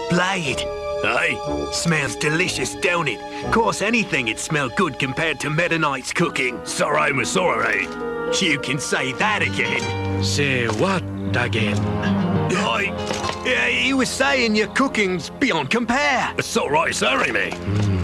blade. Aye? Smells delicious, don't it? Course anything'd smell good compared to Meta Knight's cooking. Sorry, my sorry. You can say that again. Say what again? He was saying your cooking's beyond compare. Sorry, sorry, me.